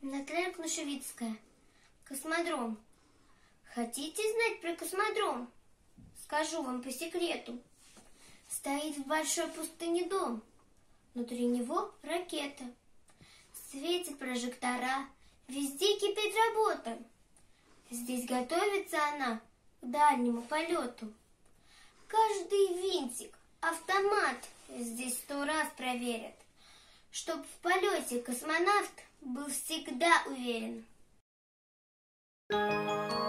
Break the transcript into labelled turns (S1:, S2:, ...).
S1: Наталья Кнушевицкая. Космодром. Хотите знать про космодром? Скажу вам по секрету. Стоит в большой пустыне дом. Внутри него ракета. Светят прожектора. Везде кипит работа. Здесь готовится она к дальнему полету. Каждый винтик, автомат здесь 100 раз проверят, чтоб в полете космонавт был всегда уверен.